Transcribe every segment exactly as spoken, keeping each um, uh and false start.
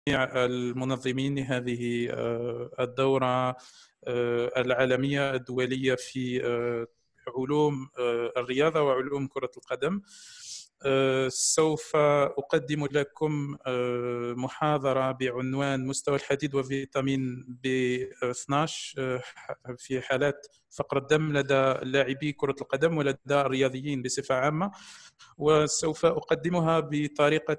المنظمين لهذه الدورة العالمية الدولية في علوم الرياضة وعلوم كرة القدم. سوف أقدم لكم محاضرة بعنوان مستوى الحديد وفيتامين بي اثني عشر في حالات فقر الدم لدى لاعبي كرة القدم ولدى الرياضيين بصفة عامة، وسوف أقدمها بطريقة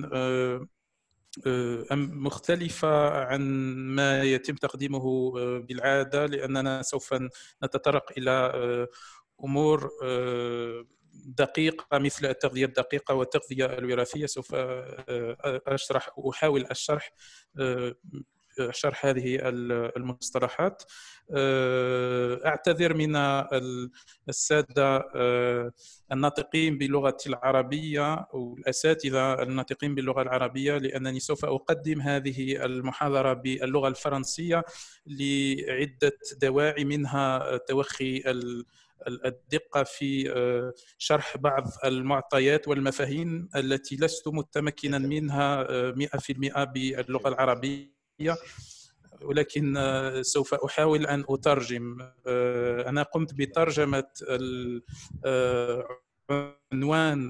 مختلفة عن ما يتم تقديمه بالعادة، لأننا سوف نتطرق إلى أمور دقيقة مثل التغذية الدقيقة والتغذية الوراثية. سوف أشرح أحاول الشرح شرح هذه المصطلحات. أعتذر من السادة الناطقين باللغة العربية أو الأساتذة الناطقين باللغة العربية، لأنني سوف أقدم هذه المحاضرة باللغة الفرنسية لعدة دواعي، منها توخي الدقة في شرح بعض المعطيات والمفاهيم التي لست متمكنا منها مئة بالمئة باللغة العربية، ولكن سوف أحاول أن أترجم. أنا قمت بترجمة عنوان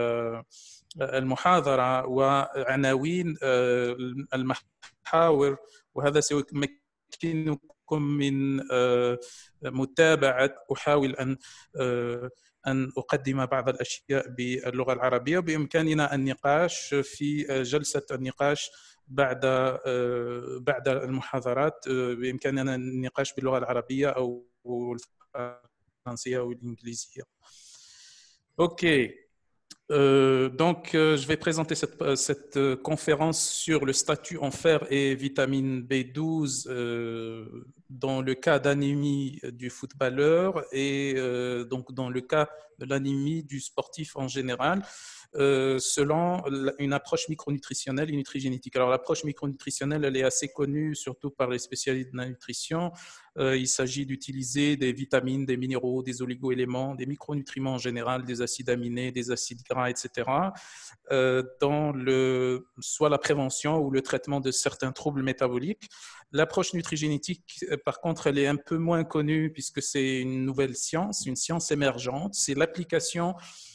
المحاضرة وعناوين المحاور، وهذا سيمكنكم من متابعة. أحاول أن أن أقدم بعض الأشياء باللغة العربية، بإمكاننا النقاش في جلسة النقاش بعد بعد المحاضرات، بإمكاننا النقاش باللغة العربية أو الفرنسية أو الإنجليزية. OK. Euh, donc, euh, je vais présenter cette, cette euh, conférence sur le statut en fer et vitamine B douze euh, dans le cas d'anémie du footballeur et euh, donc dans le cas de l'anémie du sportif en général, euh, selon une approche micronutritionnelle et nutrigénétique. Alors, l'approche micronutritionnelle, elle est assez connue, surtout par les spécialistes de la nutrition. Euh, il s'agit d'utiliser des vitamines, des minéraux, des oligo-éléments, des micronutriments en général, des acides aminés, des acides gras, et cetera, euh, dans le, soit la prévention ou le traitement de certains troubles métaboliques. L'approche nutrigénétique, par contre, elle est un peu moins connue puisque c'est une nouvelle science, une science émergente. C'est l'application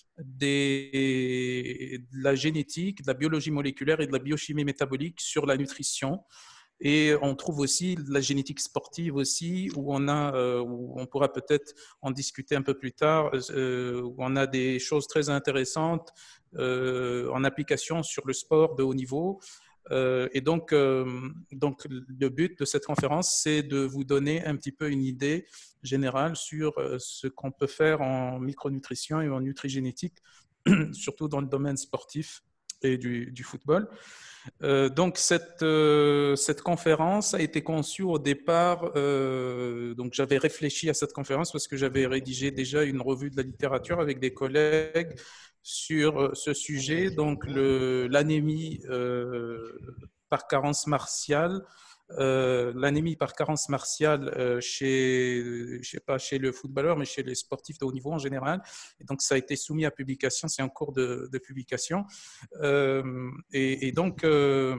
des, de la génétique, de la biologie moléculaire et de la biochimie métabolique sur la nutrition. Et on trouve aussi la génétique sportive aussi, où on a, euh, où on pourra peut-être en discuter un peu plus tard, euh, où on a des choses très intéressantes euh, en application sur le sport de haut niveau. Euh, et donc, euh, donc, le but de cette conférence, c'est de vous donner un petit peu une idée générale sur ce qu'on peut faire en micronutrition et en nutrigénétique, surtout dans le domaine sportif et du, du football. Euh, donc cette, euh, cette conférence a été conçue au départ, euh, donc j'avais réfléchi à cette conférence parce que j'avais rédigé déjà une revue de la littérature avec des collègues sur ce sujet, donc l'anémie euh, par carence martiale. Euh, l'anémie par carence martiale euh, chez, je sais pas chez le footballeur, mais chez les sportifs de haut niveau en général. Et donc, ça a été soumis à publication, c'est en cours de, de publication. Euh, et, et donc, euh,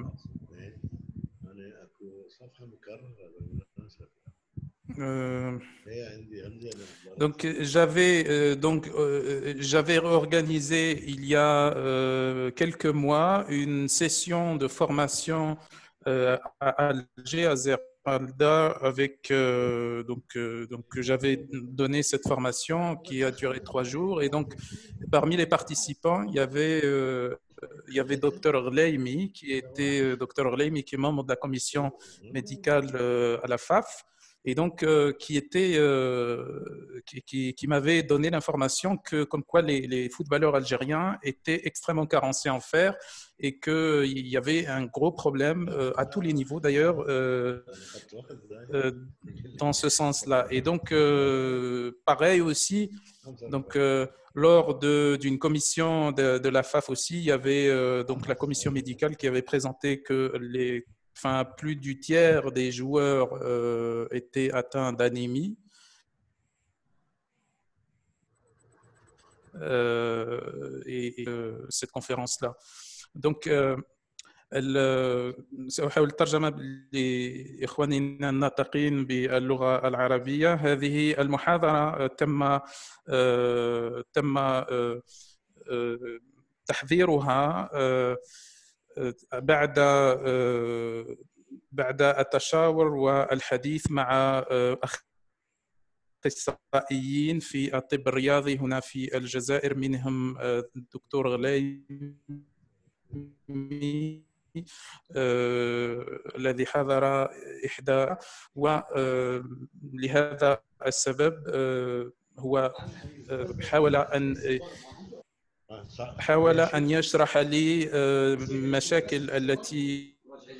euh, donc j'avais euh, donc euh, j'avais organisé il y a euh, quelques mois une session de formation euh, à Alger, à Zeralda, avec euh, donc euh, donc j'avais donné cette formation qui a duré trois jours, et donc parmi les participants il y avait euh, il y avait docteur Ghleimi qui était docteur Ghleimi qui est membre de la commission médicale euh, à la F A F. Et donc, euh, qui, était, euh, qui, qui, qui m'avait donné l'information que, comme quoi les, les footballeurs algériens étaient extrêmement carencés en fer et qu'il y avait un gros problème euh, à tous les niveaux d'ailleurs euh, euh, dans ce sens-là. Et donc, euh, pareil aussi, donc, euh, lors d'une commission de, de la F A F aussi, il y avait euh, donc la commission médicale qui avait présenté que les Enfin, plus du tiers des joueurs euh, étaient atteints d'anémie. Euh, et, et euh, cette conférence-là. Donc, euh, سأحاول الترجمة لإخواننا الناطقين باللغة العربية. هذه المحاضرة تم تم تحضيرها بعد بعد التشاور والحديث مع اخصائيين في الطب الرياضي هنا في الجزائر، منهم الدكتور غلايمي الذي حضر إحدى، ولهذا السبب هو حاول أن حاول أن يشرح لي مشاكل التي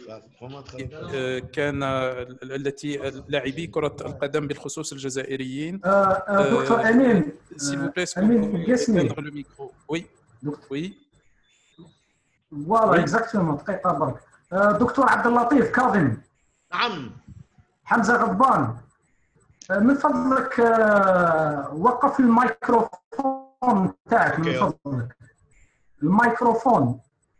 كان التي لاعبي كرة القدم بالخصوص الجزائريين. دكتور أمين، أمين قسمي. وي وي فوالا اكزاكتومون، دقيقة برك. دكتور عبد اللطيف كاظم. نعم. حمزة غضبان، من فضلك وقف الميكروفون تاعك من فضلك. الميكروفون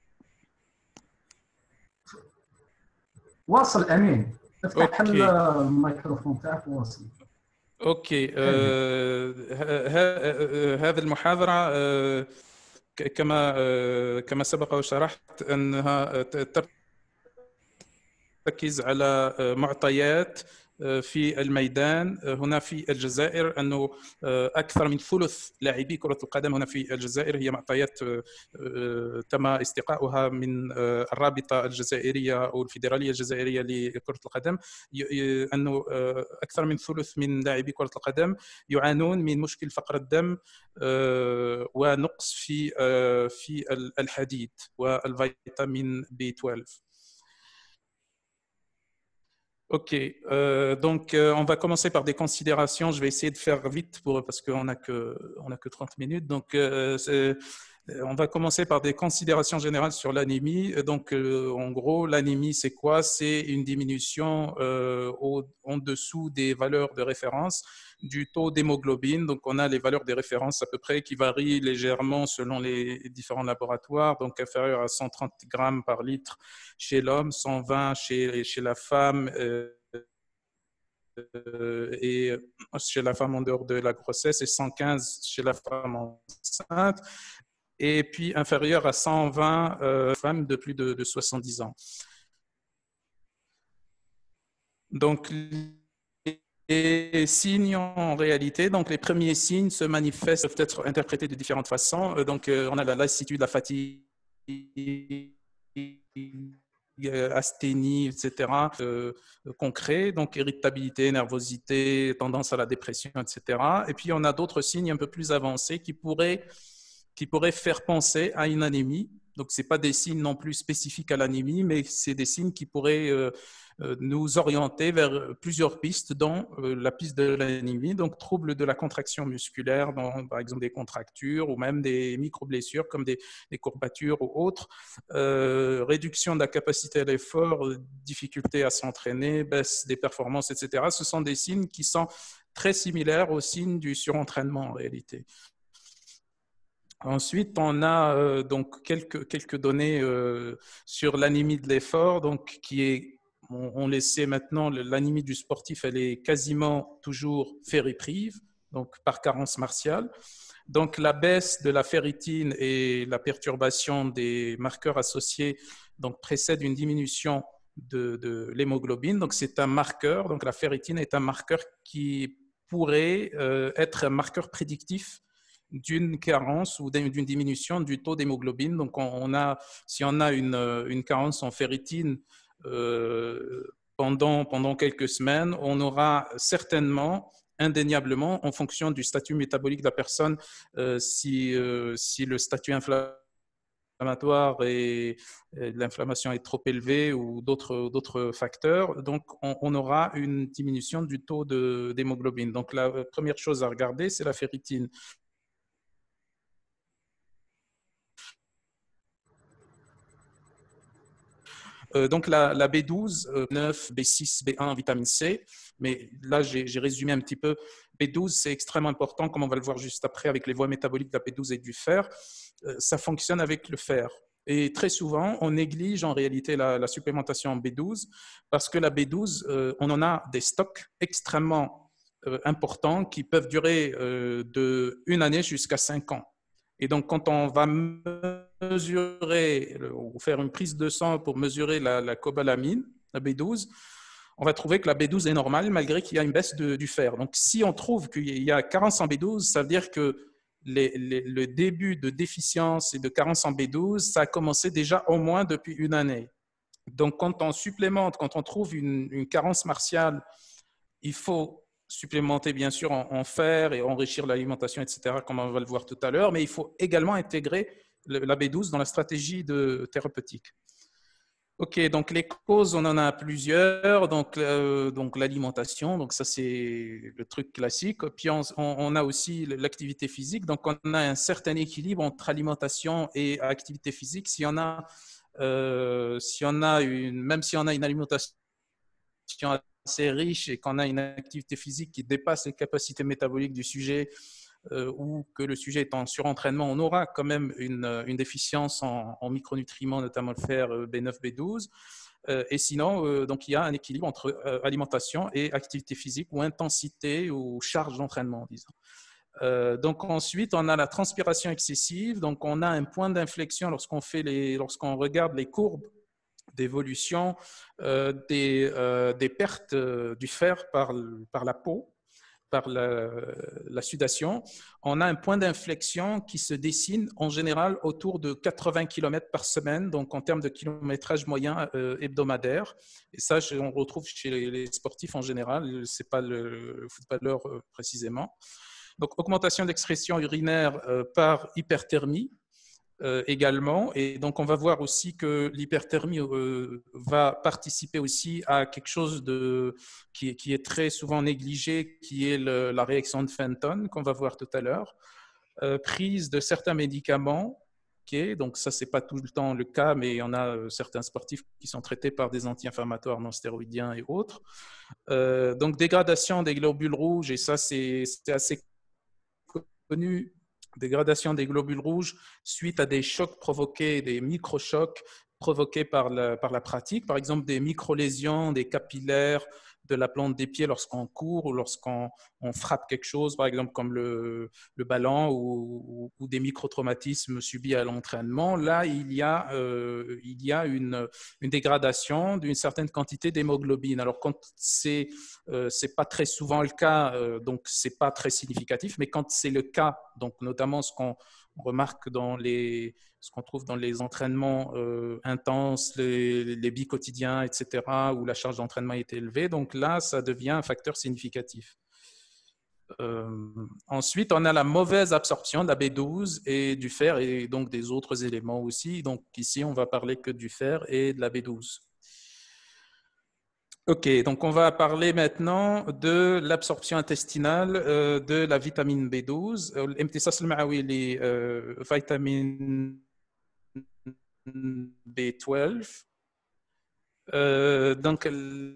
واصل. امين افتح الميكروفون تاعك واصل. اوكي. آه هذه المحاضرة آه كما آه كما سبق وشرحت انها تركز على معطيات في الميدان هنا في الجزائر، أنه أكثر من ثلث لاعبي كرة القدم هنا في الجزائر هي معطيات تم استقاؤها من الرابطة الجزائرية أو الفيدرالية الجزائرية لكرة القدم، أنه أكثر من ثلث من لاعبي كرة القدم يعانون من مشكل فقر الدم ونقص في في الحديد والفيتامين بي اثنا عشر. Ok, euh, donc euh, on va commencer par des considérations. Je vais essayer de faire vite pour, parce qu'on n'a que, on a que trente minutes. Donc, euh, on va commencer par des considérations générales sur l'anémie. Donc, euh, en gros, l'anémie, c'est quoi? C'est une diminution euh, au, en dessous des valeurs de référence du taux d'hémoglobine. Donc, on a les valeurs des références à peu près qui varient légèrement selon les différents laboratoires. Donc, inférieur à cent trente grammes par litre chez l'homme, cent vingt chez, chez la femme euh, et chez la femme en dehors de la grossesse et cent quinze chez la femme enceinte. Et puis inférieur à cent vingt euh, femmes de plus de, de soixante-dix ans. Donc, les signes en réalité, donc les premiers signes se manifestent, peuvent être interprétés de différentes façons. Donc, on a la lassitude, la fatigue, asthénie, et cetera, euh, concret, donc irritabilité, nervosité, tendance à la dépression, et cetera. Et puis, on a d'autres signes un peu plus avancés qui pourraient, qui pourraient faire penser à une anémie. Donc, ce n'est pas des signes non plus spécifiques à l'anémie, mais c'est des signes qui pourraient euh, nous orienter vers plusieurs pistes, dont la piste de l'anémie, donc troubles de la contraction musculaire, dont, par exemple des contractures ou même des micro-blessures comme des, des courbatures ou autres, euh, réduction de la capacité à l'effort, difficulté à s'entraîner, baisse des performances, et cetera. Ce sont des signes qui sont très similaires aux signes du surentraînement en réalité. Ensuite, on a euh, donc quelques, quelques données euh, sur l'anémie de l'effort, donc qui est on le sait maintenant, l'anémie du sportif, elle est quasiment toujours ferriprive, donc par carence martiale. Donc, la baisse de la ferritine et la perturbation des marqueurs associés donc, précède une diminution de, de l'hémoglobine. Donc, c'est un marqueur. Donc, la ferritine est un marqueur qui pourrait euh, être un marqueur prédictif d'une carence ou d'une diminution du taux d'hémoglobine. Donc, on, on a, si on a une, une carence en ferritine, Euh, pendant, pendant quelques semaines, on aura certainement, indéniablement, en fonction du statut métabolique de la personne, euh, si, euh, si le statut inflammatoire et, et l'inflammation est trop élevée ou d'autres, d'autres facteurs, donc on, on aura une diminution du taux de, d'hémoglobine. Donc la première chose à regarder, c'est la ferritine. Euh, donc la, la B douze, euh, neuf, B six, B un, vitamine C, mais là j'ai résumé un petit peu. B douze, c'est extrêmement important, comme on va le voir juste après avec les voies métaboliques de la B douze et du fer. Euh, ça fonctionne avec le fer. Et très souvent, on néglige en réalité la, la supplémentation en B douze parce que la B douze, euh, on en a des stocks extrêmement euh, importants qui peuvent durer euh, de une année jusqu'à cinq ans. Et donc, quand on va mesurer ou faire une prise de sang pour mesurer la, la cobalamine, la B douze, on va trouver que la B douze est normale malgré qu'il y a une baisse de, du fer. Donc, si on trouve qu'il y a carence en B douze, ça veut dire que les, les, le début de déficience et de carence en B douze, ça a commencé déjà au moins depuis une année. Donc, quand on supplémente, quand on trouve une, une carence martiale, il faut supplémenter bien sûr en, en fer et enrichir l'alimentation, et cetera, comme on va le voir tout à l'heure, mais il faut également intégrer le, la B douze dans la stratégie de thérapeutique. Ok, donc les causes, on en a plusieurs. Donc, euh, donc l'alimentation, donc ça c'est le truc classique. Puis on, on a aussi l'activité physique. Donc on a un certain équilibre entre alimentation et activité physique. Si on a, euh, si on a une, même si on a une alimentation assez riche et qu'on a une activité physique qui dépasse les capacités métaboliques du sujet, Euh, ou que le sujet est en surentraînement, on aura quand même une, une déficience en, en micronutriments, notamment le fer B neuf, B douze. Euh, et sinon, euh, donc, il y a un équilibre entre euh, alimentation et activité physique ou intensité ou charge d'entraînement, disons. Euh, donc ensuite, on a la transpiration excessive. Donc on a un point d'inflexion lorsqu'on fait les, lorsqu'on regarde les courbes d'évolution euh, des, euh, des pertes euh, du fer par, par la peau, par la, la sudation, on a un point d'inflexion qui se dessine en général autour de quatre-vingts kilomètres par semaine, donc en termes de kilométrage moyen euh, hebdomadaire. Et ça, on retrouve chez les sportifs en général, ce n'est pas le footballeur euh, précisément. Donc, augmentation d'excrétion urinaire euh, par hyperthermie. Euh, également, et donc on va voir aussi que l'hyperthermie euh, va participer aussi à quelque chose de, qui, qui est très souvent négligé, qui est le, la réaction de Fenton, qu'on va voir tout à l'heure, euh, prise de certains médicaments, okay, donc ça c'est pas tout le temps le cas, mais il y en a euh, certains sportifs qui sont traités par des anti-inflammatoires non stéroïdiens et autres, euh, donc dégradation des globules rouges, et ça c'est assez connu, dégradation des globules rouges suite à des chocs provoqués, des microchocs provoqués par la, par la pratique, par exemple des micro-lésions, des capillaires de la plante des pieds lorsqu'on court ou lorsqu'on on frappe quelque chose, par exemple comme le, le ballon ou, ou, ou des micro-traumatismes subis à l'entraînement. Là, il y a, euh, il y a une, une dégradation d'une certaine quantité d'hémoglobine. Alors, quand c'est euh, c'est pas très souvent le cas, euh, donc c'est pas très significatif, mais quand c'est le cas, donc notamment ce qu'on remarque dans les, ce qu'on trouve dans les entraînements euh, intenses, les, les biquotidiens, et cetera, où la charge d'entraînement est élevée. Donc là, ça devient un facteur significatif. Euh, ensuite, on a la mauvaise absorption de la B douze et du fer et donc des autres éléments aussi. Donc ici, on va parler que du fer et de la B douze. Ok, donc on va parler maintenant de l'absorption intestinale euh, de la vitamine B douze. الامتصاص المعوي لفيتامين B douze. Euh, donc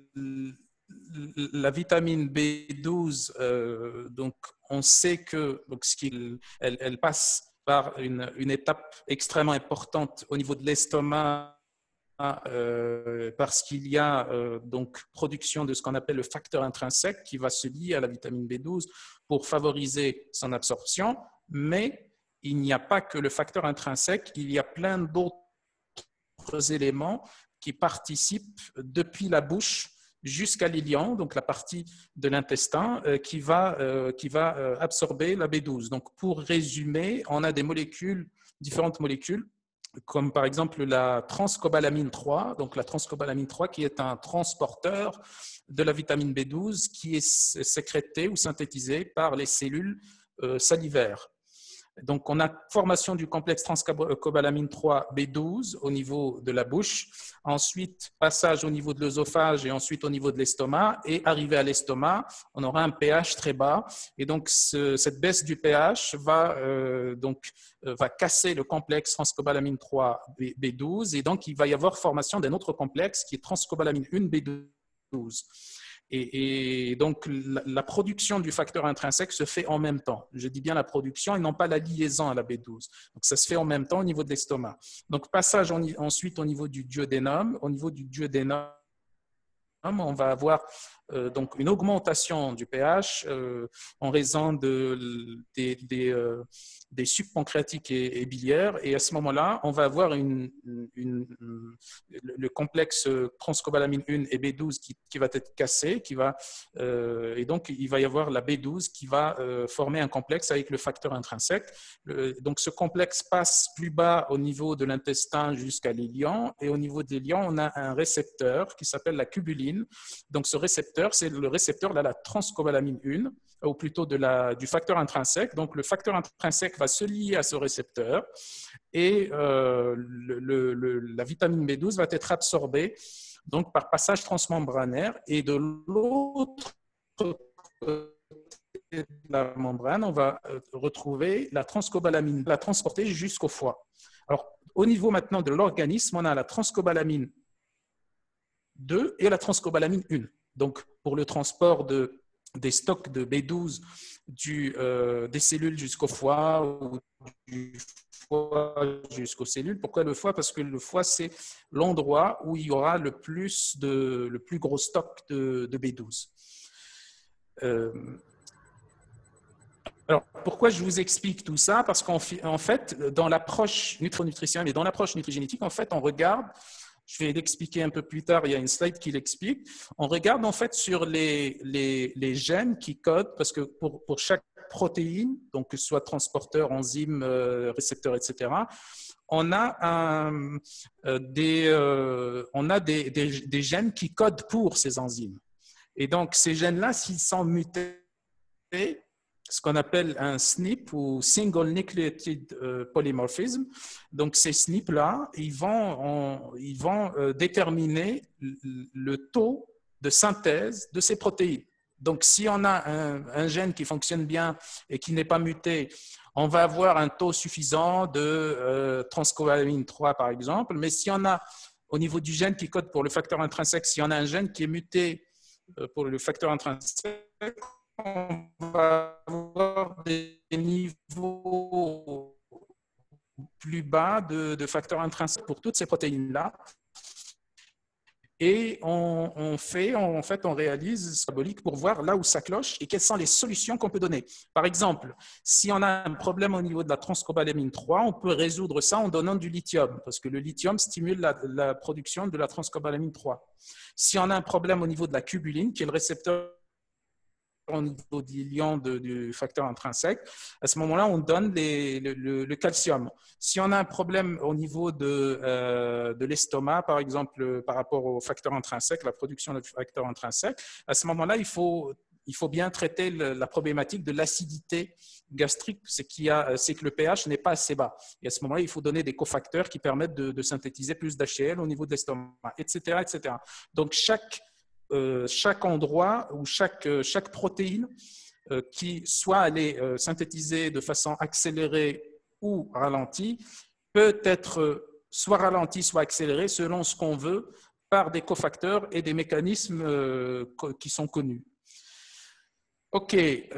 la vitamine B douze, euh, donc on sait que donc, ce qu'il, elle, elle passe par une, une étape extrêmement importante au niveau de l'estomac. Euh, parce qu'il y a euh, donc production de ce qu'on appelle le facteur intrinsèque qui va se lier à la vitamine B douze pour favoriser son absorption, mais il n'y a pas que le facteur intrinsèque, il y a plein d'autres éléments qui participent depuis la bouche jusqu'à l'ilion, donc la partie de l'intestin euh, qui va, euh, qui va euh, absorber la B douze. Donc pour résumer, on a des molécules, différentes molécules, comme par exemple la transcobalamine trois, donc la transcobalamine trois qui est un transporteur de la vitamine B douze qui est sécrétée ou synthétisée par les cellules euh, salivaires. Donc, on a formation du complexe transcobalamine trois B douze au niveau de la bouche, ensuite passage au niveau de l'œsophage et ensuite au niveau de l'estomac, et arrivé à l'estomac, on aura un pH très bas, et donc ce, cette baisse du pH va, euh, donc, euh, va casser le complexe transcobalamine trois B douze, et donc il va y avoir formation d'un autre complexe qui est transcobalamine un B douze, douze. Et, et donc, la, la production du facteur intrinsèque se fait en même temps. Je dis bien la production et non pas la liaison à la B douze. Donc, ça se fait en même temps au niveau de l'estomac. Donc, passage en, ensuite au niveau du duodénum. Au niveau du duodénum, on va avoir euh, donc une augmentation du pH euh, en raison de, des, des, euh, des sucs pancréatiques et, et biliaires. Et à ce moment-là, on va avoir une, une, une, le complexe transcobalamine un et B douze qui, qui va être cassé. Qui va, euh, et donc, il va y avoir la B douze qui va euh, former un complexe avec le facteur intrinsèque. Le, donc, ce complexe passe plus bas au niveau de l'intestin jusqu'à l'ilion. Et au niveau des lions, on a un récepteur qui s'appelle la cubuline. Donc, ce récepteur, c'est le récepteur de la transcobalamine un, ou plutôt de la, du facteur intrinsèque. Donc, le facteur intrinsèque va se lier à ce récepteur et euh, le, le, le, la vitamine B douze va être absorbée donc, par passage transmembranaire. Et de l'autre côté de la membrane, on va retrouver la transcobalamine, la transporter jusqu'au foie. Alors, au niveau maintenant de l'organisme, on a la transcobalamine deux et la transcobalamine un. Donc, pour le transport de, des stocks de B douze du, euh, des cellules jusqu'au foie ou du foie jusqu'aux cellules. Pourquoi le foie? Parce que le foie, c'est l'endroit où il y aura le plus, de, le plus gros stock de, de B douze. Euh, alors, pourquoi je vous explique tout ça? Parce qu'en en fait, dans l'approche nutrinutritionnelle et dans l'approche nutrigénétique, en fait, on regarde. Je vais l'expliquer un peu plus tard, il y a une slide qui l'explique. On regarde en fait sur les, les, les gènes qui codent, parce que pour, pour chaque protéine, donc que ce soit transporteur, enzyme, euh, récepteur, et cetera, on a, un, euh, des, euh, on a des, des, des gènes qui codent pour ces enzymes. Et donc, ces gènes-là, s'ils sont mutés, ce qu'on appelle un S N P ou Single Nucleotide Polymorphism. Donc, ces S N P-là, ils vont, on, ils vont euh, déterminer le taux de synthèse de ces protéines. Donc, si on a un, un gène qui fonctionne bien et qui n'est pas muté, on va avoir un taux suffisant de euh, transcobalamine trois, par exemple. Mais si on a, au niveau du gène qui code pour le facteur intrinsèque, si on a un gène qui est muté euh, pour le facteur intrinsèque, on va avoir des niveaux plus bas de, de facteurs intrinsèques pour toutes ces protéines-là. Et on, on fait, on, en fait, on réalise symbolique pour voir là où ça cloche et quelles sont les solutions qu'on peut donner. Par exemple, si on a un problème au niveau de la transcobalamine trois, on peut résoudre ça en donnant du lithium, parce que le lithium stimule la, la production de la transcobalamine trois. Si on a un problème au niveau de la cubuline, qui est le récepteur au niveau du lion de, du facteur intrinsèque, à ce moment-là, on donne les, le, le, le calcium. Si on a un problème au niveau de, euh, de l'estomac, par exemple, par rapport au facteur intrinsèque, la production du facteur intrinsèque, à ce moment-là, il faut, il faut bien traiter le, la problématique de l'acidité gastrique, c'est qu'il y a, c'est que le pH n'est pas assez bas. Et à ce moment-là, il faut donner des cofacteurs qui permettent de, de synthétiser plus d'H C L au niveau de l'estomac, et cetera, et cetera. Donc, chaque Euh, chaque endroit ou chaque, euh, chaque protéine euh, qui soit allée euh, synthétiser de façon accélérée ou ralentie peut être euh, soit ralentie, soit accélérée selon ce qu'on veut par des cofacteurs et des mécanismes euh, qui sont connus. OK.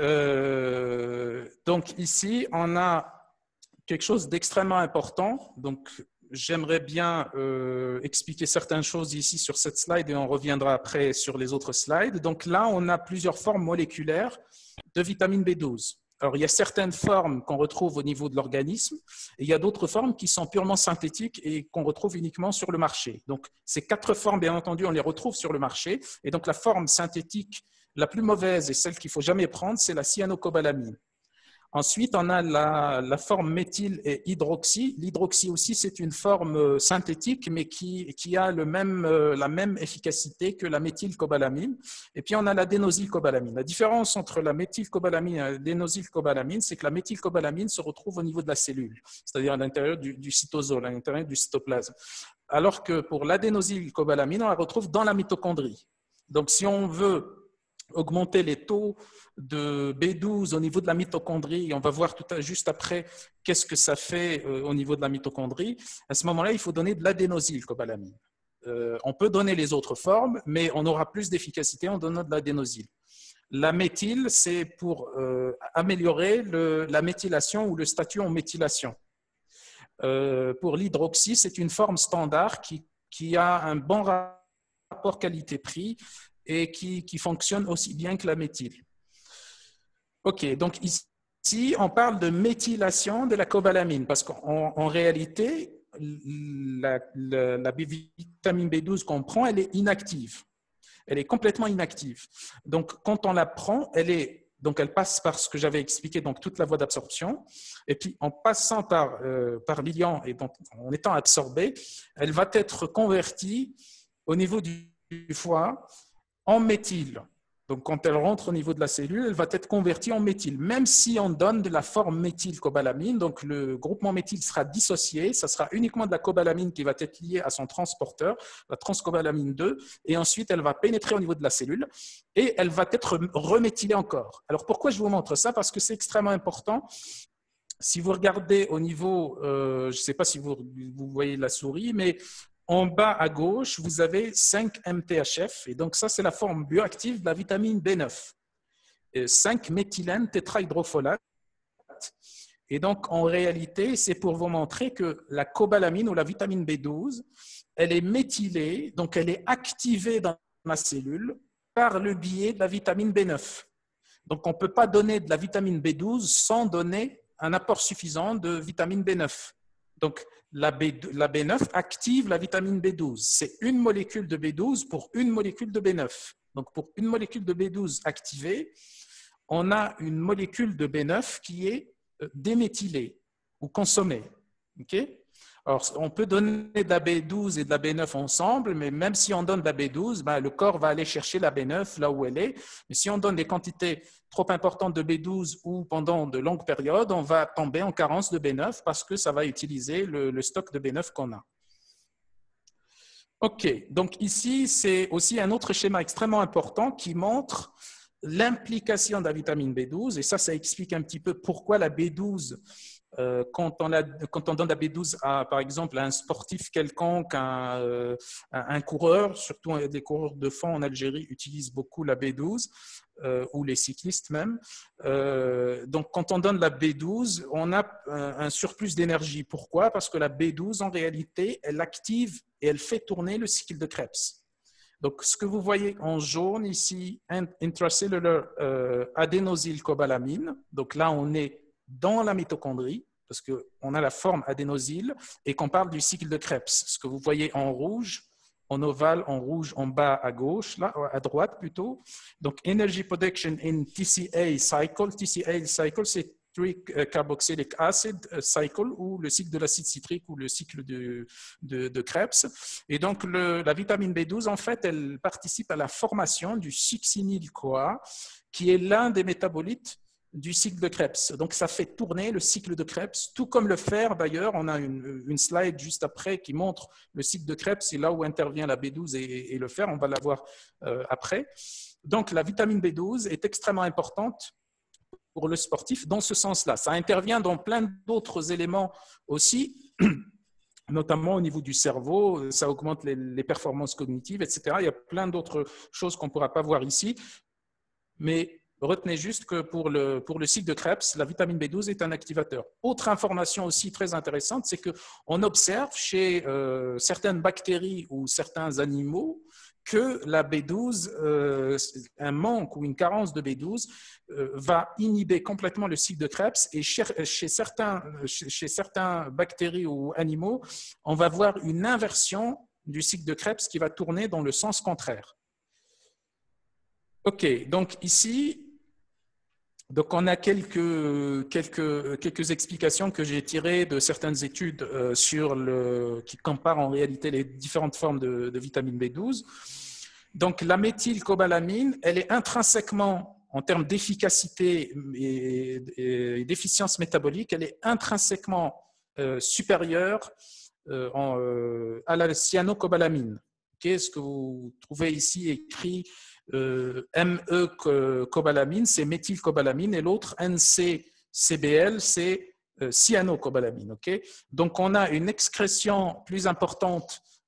Euh, donc ici, on a quelque chose d'extrêmement important. Donc, j'aimerais bien euh, expliquer certaines choses ici sur cette slide et on reviendra après sur les autres slides. Donc là, on a plusieurs formes moléculaires de vitamine B douze. Alors, il y a certaines formes qu'on retrouve au niveau de l'organisme et il y a d'autres formes qui sont purement synthétiques et qu'on retrouve uniquement sur le marché. Donc, ces quatre formes, bien entendu, on les retrouve sur le marché. Et donc, la forme synthétique la plus mauvaise et celle qu'il ne faut jamais prendre, c'est la cyanocobalamine. Ensuite, on a la, la forme méthyle et hydroxy. L'hydroxy aussi, c'est une forme synthétique, mais qui, qui a le même, la même efficacité que la méthylcobalamine. Et puis, on a la dénosylcobalamine. La différence entre la méthylcobalamine et la dénosylcobalamine, c'est que la méthylcobalamine se retrouve au niveau de la cellule, c'est-à-dire à l'intérieur du, du cytosol, à l'intérieur du cytoplasme. Alors que pour l'adénosylcobalamine, on la retrouve dans la mitochondrie. Donc, si on veut augmenter les taux de B douze au niveau de la mitochondrie, on va voir tout à, juste après qu'est-ce que ça fait euh, au niveau de la mitochondrie. À ce moment-là, il faut donner de l'adénosylcobalamine. euh, on peut donner les autres formes, mais on aura plus d'efficacité en donnant de l'adénosyle. La méthyle, c'est pour euh, améliorer le, la méthylation ou le statut en méthylation. Euh, pour l'hydroxy, c'est une forme standard qui, qui a un bon rapport qualité-prix et qui, qui fonctionne aussi bien que la méthyle. OK, donc ici, on parle de méthylation de la cobalamine parce qu'en en réalité, la, la, la vitamine B douze qu'on prend, elle est inactive. Elle est complètement inactive. Donc, quand on la prend, elle, est, donc elle passe par ce que j'avais expliqué, donc toute la voie d'absorption. Et puis, en passant par, euh, par l'ilion et donc, en étant absorbée, elle va être convertie au niveau du, du foie en méthyle. Donc, quand elle rentre au niveau de la cellule, elle va être convertie en méthyle. Même si on donne de la forme méthylcobalamine, donc le groupement méthyle sera dissocié, ça sera uniquement de la cobalamine qui va être liée à son transporteur, la transcobalamine deux, et ensuite elle va pénétrer au niveau de la cellule et elle va être reméthylée encore. Alors, pourquoi je vous montre ça? Parce que c'est extrêmement important. Si vous regardez au niveau, euh, je ne sais pas si vous, vous voyez la souris, mais en bas à gauche, vous avez cinq M T H F, et donc ça, c'est la forme bioactive de la vitamine B neuf. cinq méthylène tétrahydrofolate. Et donc, en réalité, c'est pour vous montrer que la cobalamine ou la vitamine B douze, elle est méthylée, donc elle est activée dans la cellule par le biais de la vitamine B neuf. Donc, on ne peut pas donner de la vitamine B douze sans donner un apport suffisant de vitamine B neuf. Donc, la, B, la B neuf active la vitamine B douze. C'est une molécule de B douze pour une molécule de B neuf. Donc, pour une molécule de B douze activée, on a une molécule de B neuf qui est déméthylée ou consommée. Okay? Alors, on peut donner de la B douze et de la B neuf ensemble, mais même si on donne de la B douze, ben, le corps va aller chercher la B neuf là où elle est. Mais si on donne des quantités trop importantes de B douze ou pendant de longues périodes, on va tomber en carence de B neuf parce que ça va utiliser le, le stock de B neuf qu'on a. OK, donc ici, c'est aussi un autre schéma extrêmement important qui montre l'implication de la vitamine B douze. Et ça, ça explique un petit peu pourquoi la B douze... Euh, quand, on a, quand on donne la B douze à, par exemple, à un sportif quelconque, un, euh, un coureur, surtout les coureurs de fond en Algérie utilisent beaucoup la B douze, euh, ou les cyclistes même. Euh, donc, quand on donne la B douze, on a un, un surplus d'énergie. Pourquoi? Parce que la B douze, en réalité, elle active et elle fait tourner le cycle de Krebs. Donc, ce que vous voyez en jaune ici, intracellular euh, adénosylcobalamine. Donc là, on est dans la mitochondrie, parce qu'on a la forme adénosyle et qu'on parle du cycle de Krebs. Ce que vous voyez en rouge, en ovale, en rouge, en bas à gauche, là, à droite plutôt. Donc, Energy Production in T C A Cycle. T C A Cycle, c'est Tricarboxylic Acid Cycle, ou le cycle de l'acide citrique, ou le cycle de, de, de Krebs. Et donc, le, la vitamine B douze, en fait, elle participe à la formation du succinyl-CoA, qui est l'un des métabolites du cycle de Krebs. Donc, ça fait tourner le cycle de Krebs, tout comme le fer d'ailleurs. On a une, une slide juste après qui montre le cycle de Krebs, c'est là où intervient la B douze et, et le fer. On va la voir euh, après. Donc, la vitamine B douze est extrêmement importante pour le sportif dans ce sens-là. Ça intervient dans plein d'autres éléments aussi, notamment au niveau du cerveau. Ça augmente les, les performances cognitives, et cetera. Il y a plein d'autres choses qu'on ne pourra pas voir ici. Mais retenez juste que pour le, pour le cycle de Krebs, la vitamine B douze est un activateur. Autre information aussi très intéressante, c'est qu'on observe chez euh, certaines bactéries ou certains animaux que la B douze, euh, un manque ou une carence de B douze euh, va inhiber complètement le cycle de Krebs, et chez, chez, certains, chez, chez certains bactéries ou animaux, on va voir une inversion du cycle de Krebs qui va tourner dans le sens contraire. OK, donc ici, donc on a quelques, quelques, quelques explications que j'ai tirées de certaines études euh, sur le, qui comparent en réalité les différentes formes de, de vitamine B douze. Donc la méthylcobalamine, elle est intrinsèquement, en termes d'efficacité et, et, et d'efficience métabolique, elle est intrinsèquement euh, supérieure euh, en, euh, à la cyanocobalamine. Okay, ce que vous trouvez ici écrit Euh, M E cobalamine, c'est méthylcobalamine, et l'autre N C C B L, c'est euh, cyanocobalamine. Okay? Donc, on a une excrétion plus importante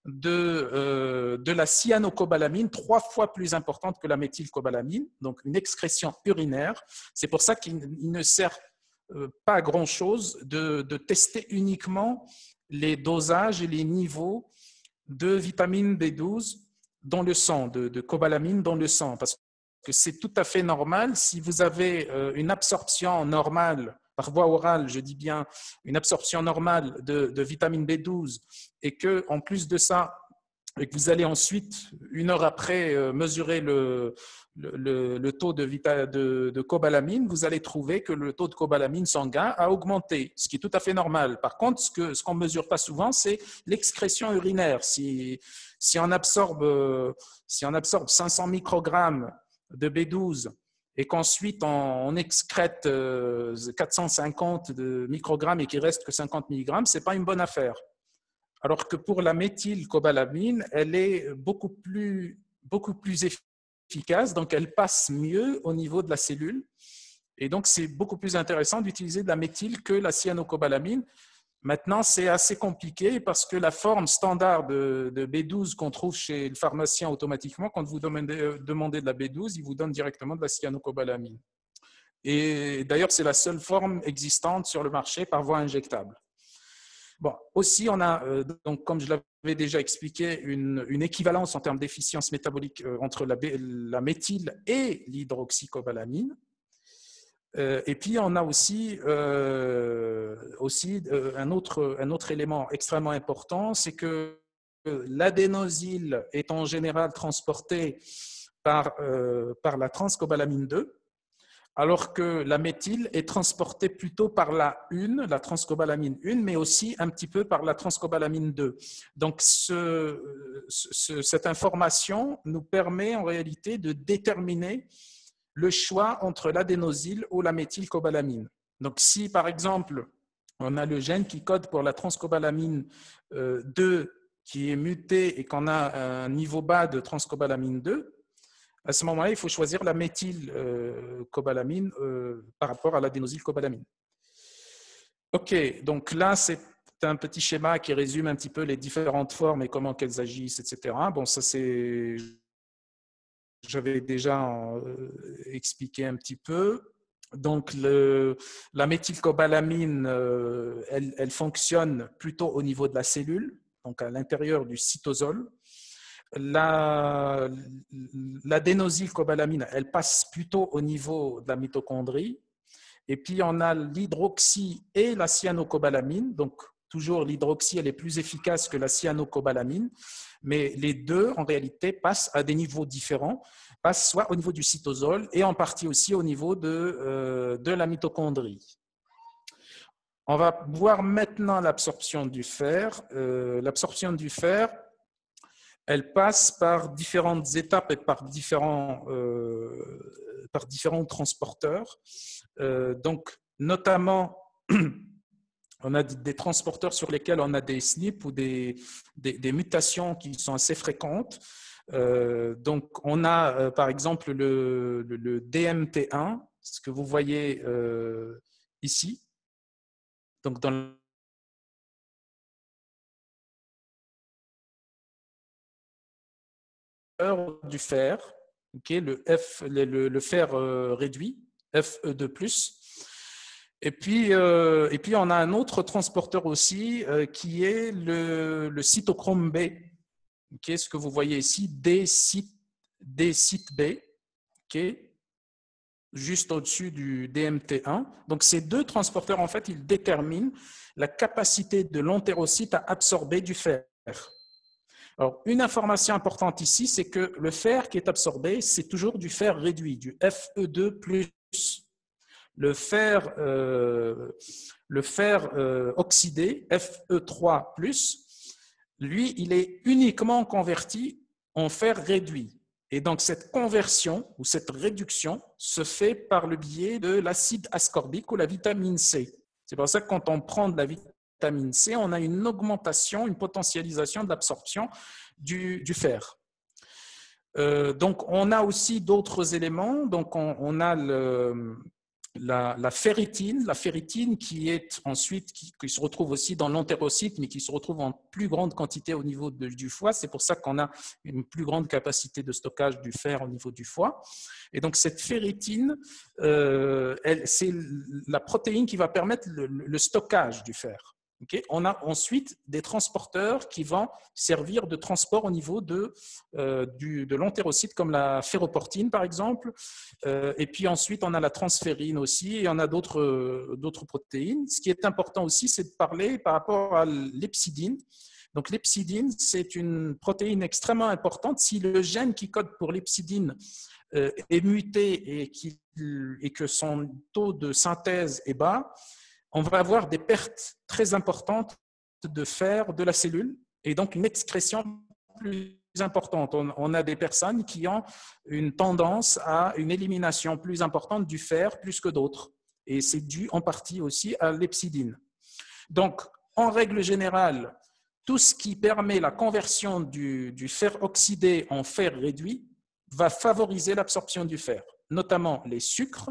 de, euh, de la cyanocobalamine, trois fois plus importante que la méthylcobalamine, donc une excrétion urinaire. C'est pour ça qu'il ne sert pas à grand-chose de, de tester uniquement les dosages et les niveaux de vitamine B douze dans le sang, de, de cobalamine dans le sang, parce que c'est tout à fait normal. Si vous avez une absorption normale, par voie orale, je dis bien une absorption normale de, de vitamine B douze, et que en plus de ça, et que vous allez ensuite, une heure après, mesurer le, le, le taux de, vita, de, de cobalamine, vous allez trouver que le taux de cobalamine sanguin a augmenté, ce qui est tout à fait normal. Par contre, ce qu'on ce qu'on ne mesure pas souvent, c'est l'excrétion urinaire. Si, si, on absorbe, si on absorbe cinq cents microgrammes de B douze et qu'ensuite on, on excrète quatre cent cinquante de microgrammes et qu'il ne reste que cinquante milligrammes, ce n'est pas une bonne affaire. Alors que pour la méthylcobalamine, elle est beaucoup plus, beaucoup plus efficace, donc elle passe mieux au niveau de la cellule. Et donc, c'est beaucoup plus intéressant d'utiliser de la méthyle que la cyanocobalamine. Maintenant, c'est assez compliqué parce que la forme standard de, de B douze qu'on trouve chez le pharmacien automatiquement, quand vous demandez, demandez de la B douze, il vous donne directement de la cyanocobalamine. Et d'ailleurs, c'est la seule forme existante sur le marché par voie injectable. Bon, aussi, on a, euh, donc, comme je l'avais déjà expliqué, une, une équivalence en termes d'efficience métabolique euh, entre la, la méthyle et l'hydroxycobalamine. Euh, et puis, on a aussi, euh, aussi euh, un, autre, un autre élément extrêmement important, c'est que l'adénosyle est en général transporté par, euh, par la transcobalamine deux, alors que la méthyle est transportée plutôt par la une, la transcobalamine un, mais aussi un petit peu par la transcobalamine deux. Donc, ce, ce, cette information nous permet en réalité de déterminer le choix entre l'adénosyle ou la méthylcobalamine. Donc, si par exemple, on a le gène qui code pour la transcobalamine deux qui est muté et qu'on a un niveau bas de transcobalamine deux, à ce moment-là, il faut choisir la méthylcobalamine euh, par rapport à l'adénosylcobalamine. OK, donc là, c'est un petit schéma qui résume un petit peu les différentes formes et comment qu'elles agissent, et cetera. Bon, ça, c'est... J'avais déjà euh, expliqué un petit peu. Donc, le, la méthylcobalamine, euh, elle, elle fonctionne plutôt au niveau de la cellule, donc à l'intérieur du cytosol. L'adénosylcobalamine, elle passe plutôt au niveau de la mitochondrie. Et puis, on a l'hydroxy et la cyanocobalamine. Donc, toujours l'hydroxy, elle est plus efficace que la cyanocobalamine. Mais les deux, en réalité, passent à des niveaux différents, passent soit au niveau du cytosol et en partie aussi au niveau de, euh, de la mitochondrie. On va voir maintenant l'absorption du fer. Euh, l'absorption du fer, elle passe par différentes étapes et par différents, euh, par différents transporteurs. Euh, donc, notamment, on a des transporteurs sur lesquels on a des S N P ou des, des, des mutations qui sont assez fréquentes. Euh, donc, on a euh, par exemple le, le, le D M T un, ce que vous voyez euh, ici. Donc, dans du fer, okay, le, F, le, le, le fer euh, réduit, F E deux plus. Et puis, euh, et puis, on a un autre transporteur aussi euh, qui est le, le cytochrome B, okay, ce que vous voyez ici, D-cyt B, okay, juste au-dessus du D M T un. Donc, ces deux transporteurs, en fait, ils déterminent la capacité de l'entérocyte à absorber du fer. Alors, une information importante ici, c'est que le fer qui est absorbé, c'est toujours du fer réduit, du F E deux plus. Le fer, euh, le fer euh, oxydé, F E trois plus, lui, il est uniquement converti en fer réduit. Et donc, cette conversion ou cette réduction se fait par le biais de l'acide ascorbique ou la vitamine C. C'est pour ça que quand on prend de la vitamine C, on a une augmentation, une potentialisation de l'absorption du, du fer. Euh, donc, on a aussi d'autres éléments. Donc, on, on a le, la, la ferritine, la ferritine qui est ensuite, qui, qui se retrouve aussi dans l'entérocyte, mais qui se retrouve en plus grande quantité au niveau de, du foie. C'est pour ça qu'on a une plus grande capacité de stockage du fer au niveau du foie. Et donc cette ferritine, euh, c'est la protéine qui va permettre le, le stockage du fer. Okay. On a ensuite des transporteurs qui vont servir de transport au niveau de, euh, du, de l'entérocyte, comme la ferroportine par exemple. Euh, et puis ensuite, on a la transférine aussi, et on a d'autres euh, d'autres protéines. Ce qui est important aussi, c'est de parler par rapport à l'hepsidine. Donc l'hepsidine, c'est une protéine extrêmement importante. Si le gène qui code pour l'hepsidine euh, est muté et, qui, et que son taux de synthèse est bas, on va avoir des pertes très importantes de fer de la cellule et donc une excrétion plus importante. On a des personnes qui ont une tendance à une élimination plus importante du fer plus que d'autres. Et c'est dû en partie aussi à l'hepsidine. Donc, en règle générale, tout ce qui permet la conversion du, du fer oxydé en fer réduit va favoriser l'absorption du fer, notamment les sucres,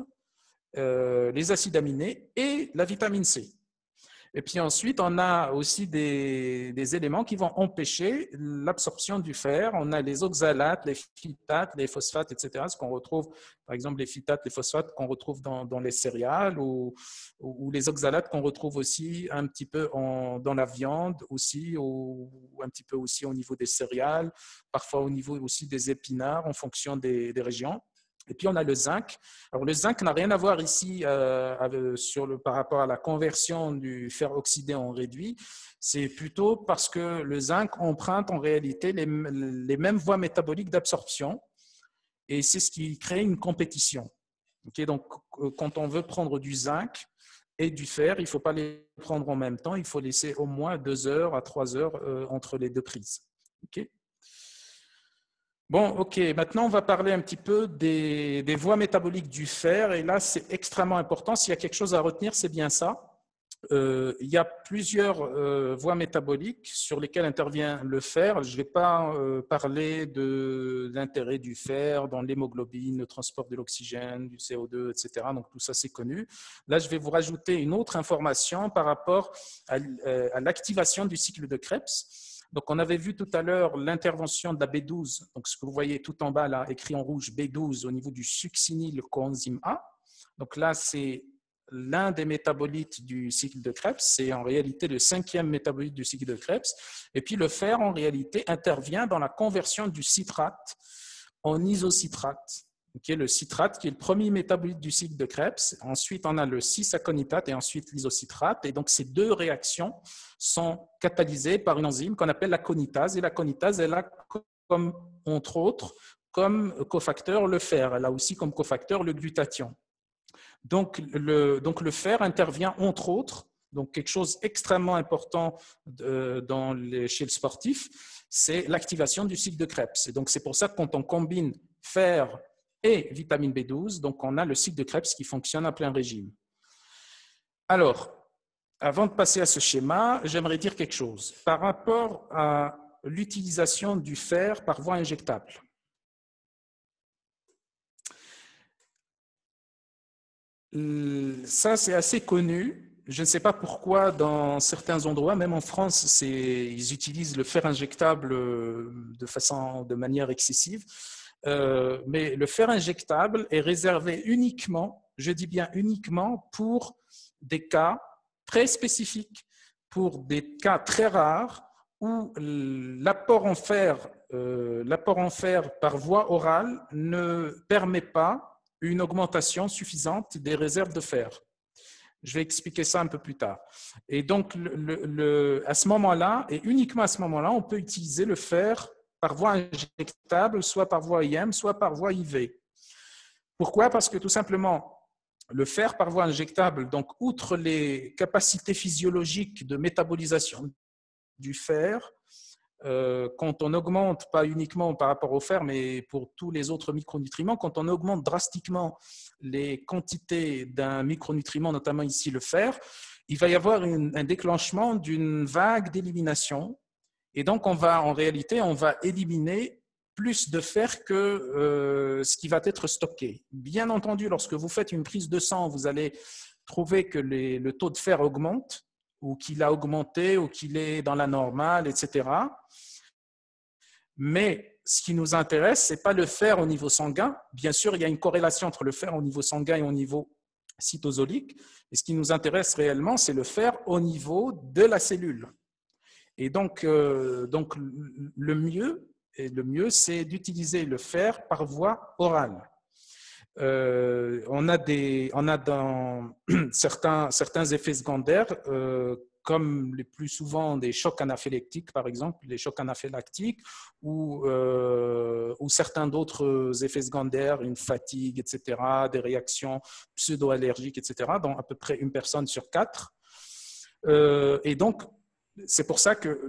Euh, les acides aminés et la vitamine C. Et puis ensuite, on a aussi des, des éléments qui vont empêcher l'absorption du fer. On a les oxalates, les phytates, les phosphates, et cetera. Ce qu'on retrouve, par exemple, les phytates, les phosphates qu'on retrouve dans, dans les céréales ou, ou les oxalates qu'on retrouve aussi un petit peu en, dans la viande aussi, ou un petit peu aussi au niveau des céréales, parfois au niveau aussi des épinards en fonction des, des régions. Et puis, on a le zinc. Alors, le zinc n'a rien à voir ici euh, sur le, par rapport à la conversion du fer oxydé en réduit. C'est plutôt parce que le zinc emprunte en réalité les, les mêmes voies métaboliques d'absorption. Et c'est ce qui crée une compétition. Okay, donc, quand on veut prendre du zinc et du fer, il ne faut pas les prendre en même temps. Il faut laisser au moins deux heures à trois heures euh, entre les deux prises. Okay. Bon, ok, maintenant on va parler un petit peu des, des voies métaboliques du fer, et là c'est extrêmement important. S'il y a quelque chose à retenir, c'est bien ça. Euh, il y a plusieurs euh, voies métaboliques sur lesquelles intervient le fer. Je ne vais pas euh, parler de l'intérêt du fer dans l'hémoglobine, le transport de l'oxygène, du C O deux, et cetera. Donc tout ça c'est connu. Là, je vais vous rajouter une autre information par rapport à, euh, à l'activation du cycle de Krebs. Donc, on avait vu tout à l'heure l'intervention de la B douze, donc ce que vous voyez tout en bas, là, écrit en rouge, B douze, au niveau du succinyl coenzyme A. Donc là, c'est l'un des métabolites du cycle de Krebs, c'est en réalité le cinquième métabolite du cycle de Krebs. Et puis, le fer, en réalité, intervient dans la conversion du citrate en isocitrate. Okay, le citrate qui est le premier métabolite du cycle de Krebs. Ensuite, on a le cis-aconitate et ensuite l'isocitrate. Et donc, ces deux réactions sont catalysées par une enzyme qu'on appelle la conitase. Et la conitase, elle a comme, entre autres, comme cofacteur le fer. Elle a aussi comme cofacteur le glutathion. Donc le, donc, le fer intervient entre autres, donc quelque chose d'extrêmement important de, dans les, chez le sportif, c'est l'activation du cycle de Krebs. Et donc, c'est pour ça que quand on combine fer et vitamine B douze, donc on a le cycle de Krebs qui fonctionne à plein régime. Alors, avant de passer à ce schéma, j'aimerais dire quelque chose par rapport à l'utilisation du fer par voie injectable. Ça, c'est assez connu. Je ne sais pas pourquoi dans certains endroits, même en France, ils utilisent le fer injectable de, façon, de manière excessive. Euh, mais le fer injectable est réservé uniquement, je dis bien uniquement, pour des cas très spécifiques, pour des cas très rares où l'apport en fer, euh, l'apport en fer par voie orale ne permet pas une augmentation suffisante des réserves de fer. Je vais expliquer ça un peu plus tard. Et donc, le, le, à ce moment-là, et uniquement à ce moment-là, on peut utiliser le fer par voie injectable, soit par voie I M, soit par voie I V. Pourquoi? Parce que tout simplement, le fer par voie injectable, donc outre les capacités physiologiques de métabolisation du fer, euh, quand on augmente, pas uniquement par rapport au fer, mais pour tous les autres micronutriments, quand on augmente drastiquement les quantités d'un micronutriment, notamment ici le fer, il va y avoir une, un déclenchement d'une vague d'élimination. Et donc, on va, en réalité, on va éliminer plus de fer que euh, ce qui va être stocké. Bien entendu, lorsque vous faites une prise de sang, vous allez trouver que les, le taux de fer augmente, ou qu'il a augmenté, ou qu'il est dans la normale, et cetera. Mais ce qui nous intéresse, ce n'est pas le fer au niveau sanguin. Bien sûr, il y a une corrélation entre le fer au niveau sanguin et au niveau cytosolique. Et ce qui nous intéresse réellement, c'est le fer au niveau de la cellule. Et donc, euh, donc le mieux, et le mieux, c'est d'utiliser le fer par voie orale. Euh, on a des, on a dans certains, certains effets secondaires, euh, comme les plus souvent des chocs anaphylactiques, par exemple, les chocs anaphylactiques, ou, euh, ou certains d'autres effets secondaires, une fatigue, et cetera, des réactions pseudo-allergiques, et cetera, dans à peu près une personne sur quatre. Euh, et donc, c'est pour ça que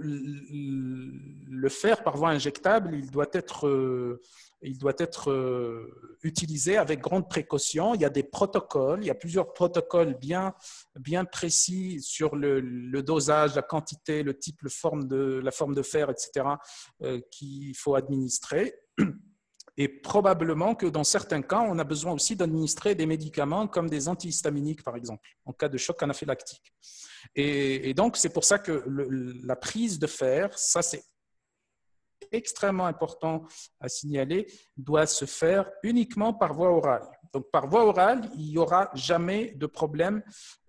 le fer par voie injectable, il doit être, il doit être utilisé avec grande précaution. Il y a des protocoles, il y a plusieurs protocoles bien, bien précis sur le, le dosage, la quantité, le type, le forme de, la forme de fer, et cetera, qu'il faut administrer. Et probablement que dans certains cas, on a besoin aussi d'administrer des médicaments comme des antihistaminiques, par exemple, en cas de choc anaphylactique. Et, et donc, c'est pour ça que le, la prise de fer, ça c'est extrêmement important à signaler, doit se faire uniquement par voie orale. Donc, par voie orale, il n'y aura jamais de problème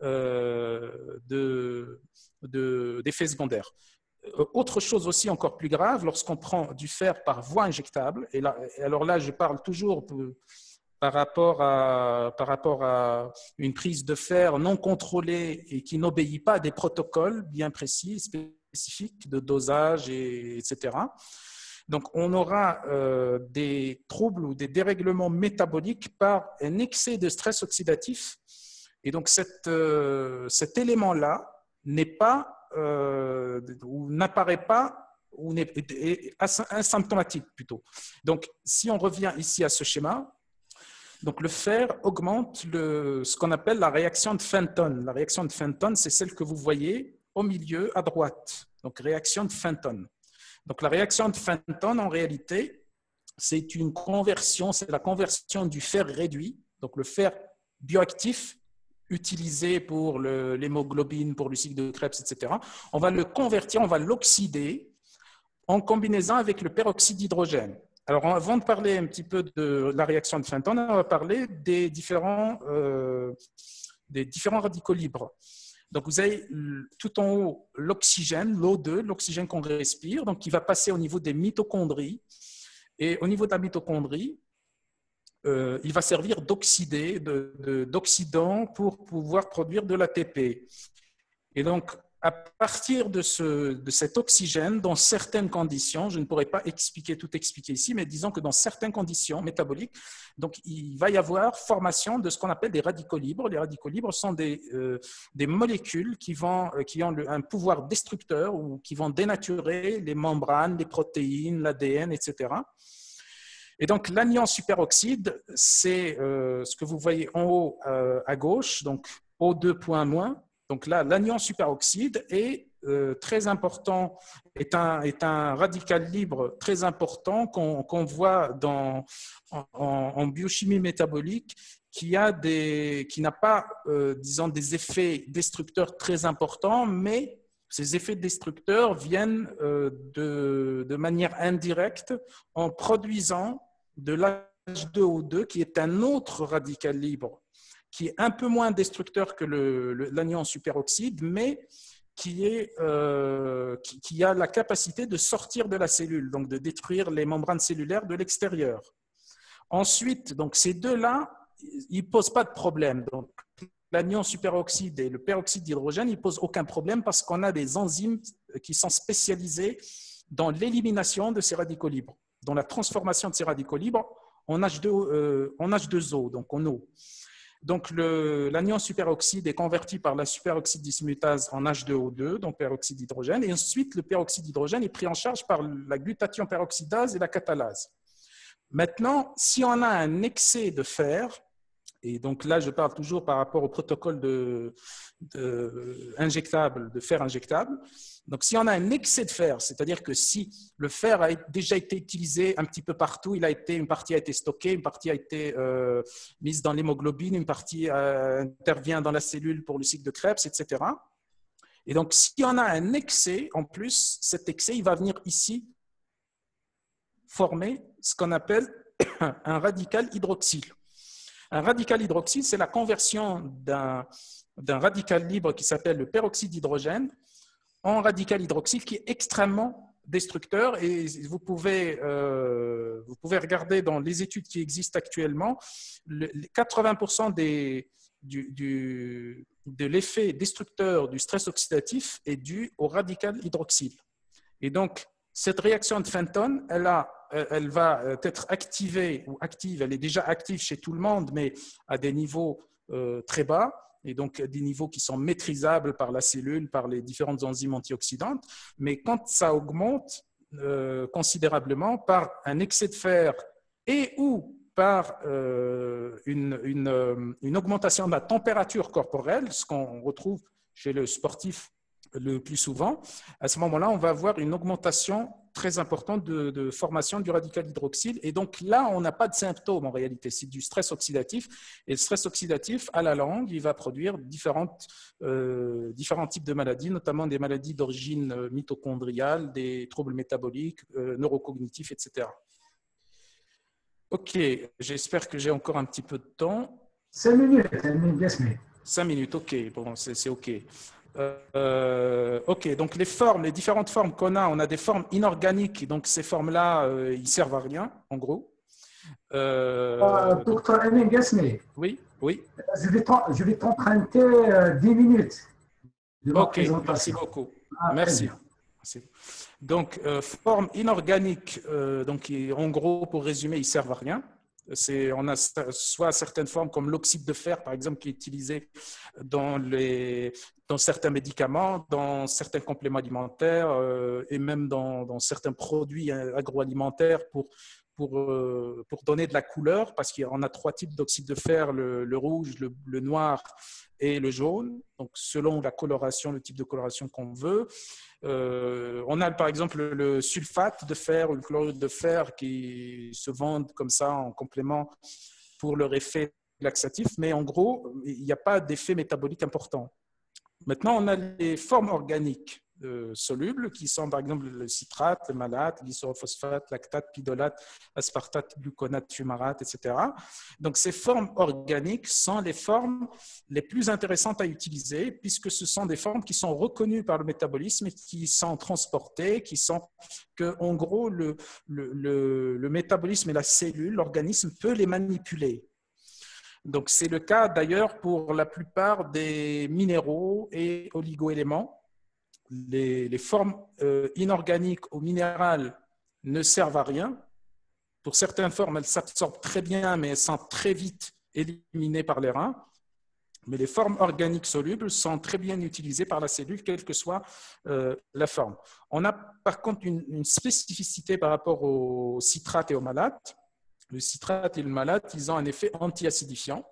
euh, de, de, d'effets secondaires. Autre chose aussi encore plus grave, lorsqu'on prend du fer par voie injectable, et, là, et alors là, je parle toujours de, par, rapport à, par rapport à une prise de fer non contrôlée et qui n'obéit pas à des protocoles bien précis, spécifiques de dosage, et, etc. Donc, on aura euh, des troubles ou des dérèglements métaboliques par un excès de stress oxydatif. Et donc, cette, euh, cet élément-là n'est pas Euh, ou n'apparaît pas ou n'est, est asymptomatique plutôt. Donc, si on revient ici à ce schéma, donc le fer augmente le, ce qu'on appelle la réaction de Fenton. La réaction de Fenton, c'est celle que vous voyez au milieu à droite. Donc, réaction de Fenton. Donc, la réaction de Fenton, en réalité, c'est une conversion, c'est la conversion du fer réduit, donc le fer bioactif, utilisé pour le, l'hémoglobine, pour le cycle de Krebs, et cetera. On va le convertir, on va l'oxyder en combinaison avec le peroxyde d'hydrogène. Alors, avant de parler un petit peu de la réaction de Fenton, on va parler des différents, euh, des différents radicaux libres. Donc, vous avez tout en haut l'oxygène, l'O deux, l'oxygène qu'on respire, donc qui va passer au niveau des mitochondries. Et au niveau de la mitochondrie, Euh, il va servir d'oxydé, de, de, d'oxydant pour pouvoir produire de l'A T P. Et donc, à partir de, ce, de cet oxygène, dans certaines conditions, je ne pourrais pas expliquer, tout expliquer ici, mais disons que dans certaines conditions métaboliques, donc il va y avoir formation de ce qu'on appelle des radicaux libres. Les radicaux libres sont des, euh, des molécules qui, vont, qui ont le, un pouvoir destructeur ou qui vont dénaturer les membranes, les protéines, l'A D N, et cetera. Et donc, l'anion superoxyde, c'est euh, ce que vous voyez en haut euh, à gauche, donc O deux point moins. Donc là, l'anion superoxyde est euh, très important, est un, est un radical libre très important qu'on, qu'on voit dans, en, en biochimie métabolique qui, a des, qui n'a pas, euh, disons, des effets destructeurs très importants, mais ces effets destructeurs viennent euh, de, de manière indirecte en produisant de l'H deux O deux, qui est un autre radical libre, qui est un peu moins destructeur que le, le, l'anion superoxyde, mais qui, est, euh, qui, qui a la capacité de sortir de la cellule, donc de détruire les membranes cellulaires de l'extérieur. Ensuite, donc ces deux-là, ils ne posent pas de problème. Donc, l'anion superoxyde et le peroxyde d'hydrogène, ils ne posent aucun problème parce qu'on a des enzymes qui sont spécialisées dans l'élimination de ces radicaux libres, dans la transformation de ces radicaux libres en H deux, euh, en H deux O, donc en eau. Donc, le, l'anion superoxyde est converti par la superoxyde dismutase en H deux O deux, donc peroxyde d'hydrogène, et ensuite le peroxyde d'hydrogène est pris en charge par la glutathion peroxydase et la catalase. Maintenant, si on a un excès de fer, Et donc là, je parle toujours par rapport au protocole de, de, injectable, de fer injectable. Donc si on a un excès de fer, c'est-à-dire que si le fer a déjà été utilisé un petit peu partout, il a été, une partie a été stockée, une partie a été euh, mise dans l'hémoglobine, une partie euh, intervient dans la cellule pour le cycle de Krebs, et cetera. Et donc si on a un excès, en plus, cet excès, il va venir ici former ce qu'on appelle un radical hydroxyle. Un radical hydroxyle, c'est la conversion d'un d'un radical libre qui s'appelle le peroxyde d'hydrogène en radical hydroxyle qui est extrêmement destructeur. Et vous pouvez, euh, vous pouvez regarder dans les études qui existent actuellement, le, les quatre-vingts pour cent des, du, du, de l'effet destructeur du stress oxydatif est dû au radical hydroxyle. Et donc, cette réaction de Fenton, elle, a, elle va être activée ou active, elle est déjà active chez tout le monde, mais à des niveaux euh, très bas, et donc des niveaux qui sont maîtrisables par la cellule, par les différentes enzymes antioxydantes. Mais quand ça augmente euh, considérablement par un excès de fer et ou par euh, une, une, une augmentation de la température corporelle, ce qu'on retrouve chez le sportif le plus souvent, à ce moment-là, on va avoir une augmentation très importante de, de formation du radical hydroxyle. Et donc là, on n'a pas de symptômes en réalité, c'est du stress oxydatif. Et le stress oxydatif, à la longue, il va produire différentes, euh, différents types de maladies, notamment des maladies d'origine mitochondriale, des troubles métaboliques, euh, neurocognitifs, et cetera. Ok, j'espère que j'ai encore un petit peu de temps. Cinq minutes, yes, mais. Cinq minutes, ok, bon, c'est ok. Euh, ok, donc les formes, les différentes formes qu'on a, on a des formes inorganiques, donc ces formes-là, euh, ils servent à rien, en gros. Euh, euh, docteur Emin Gasmi. Oui, oui. Je vais, je vais t'emprunter euh, dix minutes de ma ok, présentation. merci beaucoup. Ah, merci. merci. Donc, euh, formes inorganiques, euh, donc, en gros, pour résumer, ils servent à rien. On a soit certaines formes comme l'oxyde de fer, par exemple, qui est utilisé dans, les, dans certains médicaments, dans certains compléments alimentaires euh, et même dans, dans certains produits agroalimentaires pour, pour, euh, pour donner de la couleur, parce qu'on a trois types d'oxyde de fer, le, le rouge, le, le noir et le jaune, donc selon la coloration, le type de coloration qu'on veut. Euh, on a par exemple le, le sulfate de fer ou le chlorure de fer qui se vendent comme ça en complément pour leur effet laxatif, mais en gros, il n'y a pas d'effet métabolique important. Maintenant, on a les formes organiques euh, solubles qui sont par exemple le citrate, le malate, l'isorophosphate, lactate, pidolate, aspartate, gluconate, fumarate, et cetera. Donc, ces formes organiques sont les formes les plus intéressantes à utiliser puisque ce sont des formes qui sont reconnues par le métabolisme et qui sont transportées, qui sont que, en gros, le, le, le, le métabolisme et la cellule, l'organisme peut les manipuler. Donc, c'est le cas d'ailleurs pour la plupart des minéraux et oligoéléments. Les, les formes euh, inorganiques ou minérales ne servent à rien. Pour certaines formes, elles s'absorbent très bien, mais elles sont très vite éliminées par les reins. Mais les formes organiques solubles sont très bien utilisées par la cellule, quelle que soit euh, la forme. On a par contre une, une spécificité par rapport au citrate et au malate. Le citrate et le malate, ils ont un effet anti-acidifiant.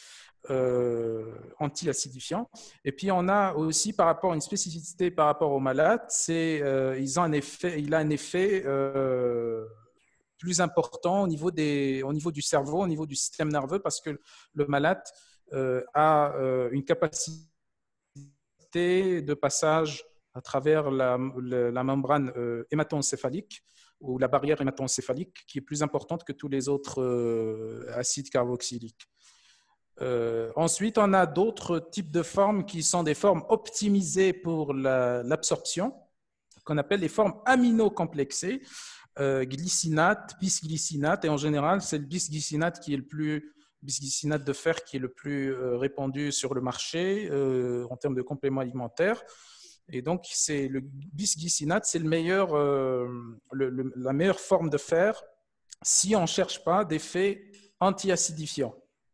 Euh, anti-acidifiant. Et puis, on a aussi, par rapport à une spécificité par rapport au malate, c'est euh, ils ont un effet, il a un effet euh, plus important au niveau, des, au niveau du cerveau, au niveau du système nerveux, parce que le malate euh, a euh, une capacité de passage à travers la, la, la membrane euh, hémato-encéphalique ou la barrière hémato-encéphalique qui est plus importante que tous les autres euh, acides carboxyliques. Euh, ensuite, on a d'autres types de formes qui sont des formes optimisées pour l'absorption, la, qu'on appelle les formes aminocomplexées, euh, glycinate, bisglycinate, et en général, c'est le bisglycinate qui est le plus bisglycinate de fer qui est le plus euh, répandu sur le marché euh, en termes de compléments alimentaires. Et donc, c'est le bisglycinate, c'est le meilleur, euh, le, le, la meilleure forme de fer si on ne cherche pas d'effets anti-acidifiants.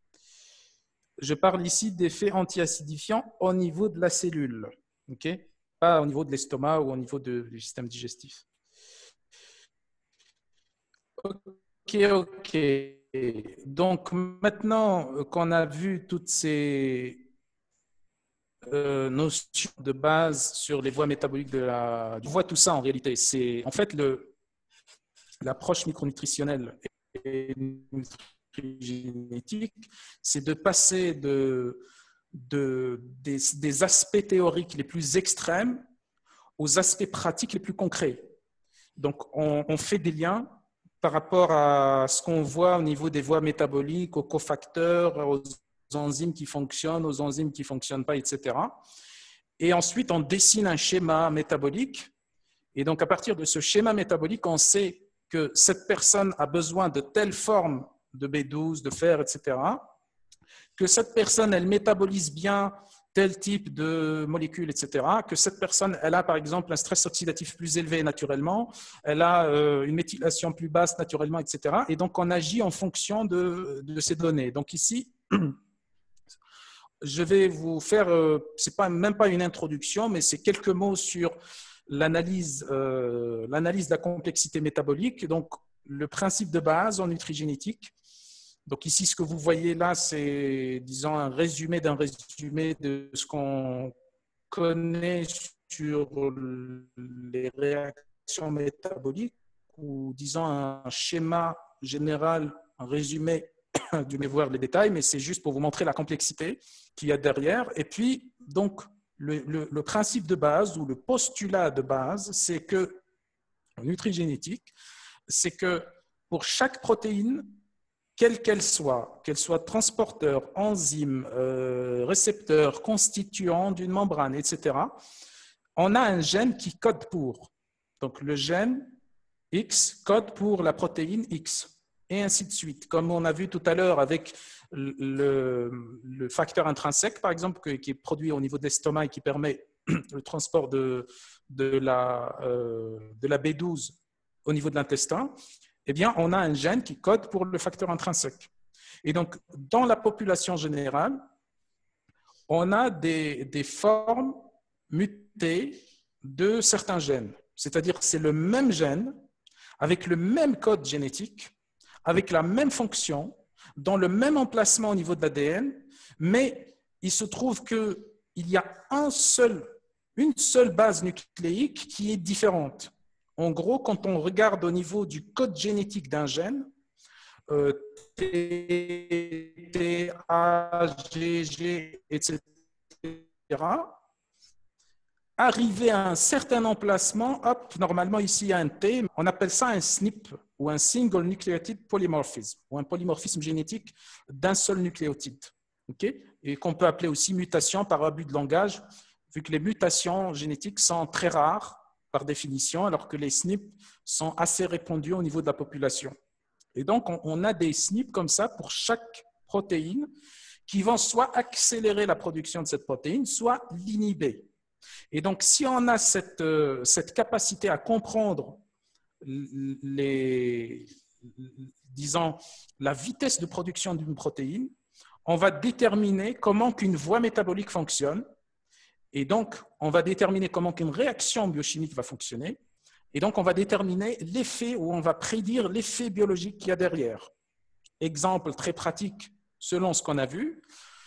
Je parle ici d'effets anti-acidifiants au niveau de la cellule, okay? Pas au niveau de l'estomac ou au niveau de, du système digestif. Ok, ok. donc maintenant qu'on a vu toutes ces euh, notions de base sur les voies métaboliques de la... On voit tout ça en réalité. C'est en fait l'approche micronutritionnelle et nutrigénétique, c'est de passer de, de, des, des aspects théoriques les plus extrêmes aux aspects pratiques les plus concrets. Donc, on, on fait des liens par rapport à ce qu'on voit au niveau des voies métaboliques, aux cofacteurs, aux enzymes qui fonctionnent, aux enzymes qui ne fonctionnent pas, et cetera. Et ensuite, on dessine un schéma métabolique. Et donc, à partir de ce schéma métabolique, on sait que cette personne a besoin de telle forme de B douze, de fer, et cetera, que cette personne, elle métabolise bien tel type de molécules, et cetera, que cette personne, elle a par exemple un stress oxydatif plus élevé naturellement, elle a euh, une méthylation plus basse naturellement, et cetera. Et donc, on agit en fonction de, de ces données. Donc ici, je vais vous faire, euh, ce n'est pas, même pas une introduction, mais c'est quelques mots sur l'analyse euh, l'analyse de la complexité métabolique. Donc, le principe de base en nutrigénétique. Donc ici, ce que vous voyez là, c'est, disons, un résumé d'un résumé de ce qu'on connaît sur les réactions métaboliques, ou disons un schéma général, un résumé, du vais voir les détails, mais c'est juste pour vous montrer la complexité qu'il y a derrière. Et puis, donc, le, le, le principe de base ou le postulat de base, c'est que, en nutrigénétique, c'est que pour chaque protéine, quelle qu'elle soit, qu'elle soit transporteur, enzyme, euh, récepteur, constituant d'une membrane, et cetera, on a un gène qui code pour. Donc, le gène X code pour la protéine X, et ainsi de suite. Comme on a vu tout à l'heure avec le, le facteur intrinsèque, par exemple, qui est produit au niveau de l'estomac et qui permet le transport de, de, la, euh, de la B douze au niveau de l'intestin, eh bien, on a un gène qui code pour le facteur intrinsèque. Et donc, dans la population générale, on a des, des formes mutées de certains gènes. C'est-à-dire que c'est le même gène, avec le même code génétique, avec la même fonction, dans le même emplacement au niveau de l'A D N, mais il se trouve qu'il y a un seul, une seule base nucléique qui est différente. En gros, quand on regarde au niveau du code génétique d'un gène, euh, T, T, A, G, G, et cetera, arrivé à un certain emplacement, hop, normalement ici il y a un T, on appelle ça un S N P ou un Single Nucleotide Polymorphism, ou un polymorphisme génétique d'un seul nucléotide, okay? Et qu'on peut appeler aussi mutation par abus de langage, vu que les mutations génétiques sont très rares par définition, alors que les S N P sont assez répandus au niveau de la population. Et donc, on, on a des S N P comme ça pour chaque protéine qui vont soit accélérer la production de cette protéine, soit l'inhiber. Et donc, si on a cette, euh, cette capacité à comprendre les, disons, la vitesse de production d'une protéine, on va déterminer comment qu'une voie métabolique fonctionne. Et donc, on va déterminer comment qu'une réaction biochimique va fonctionner. Et donc, on va déterminer l'effet ou on va prédire l'effet biologique qu'il y a derrière. Exemple très pratique, selon ce qu'on a vu.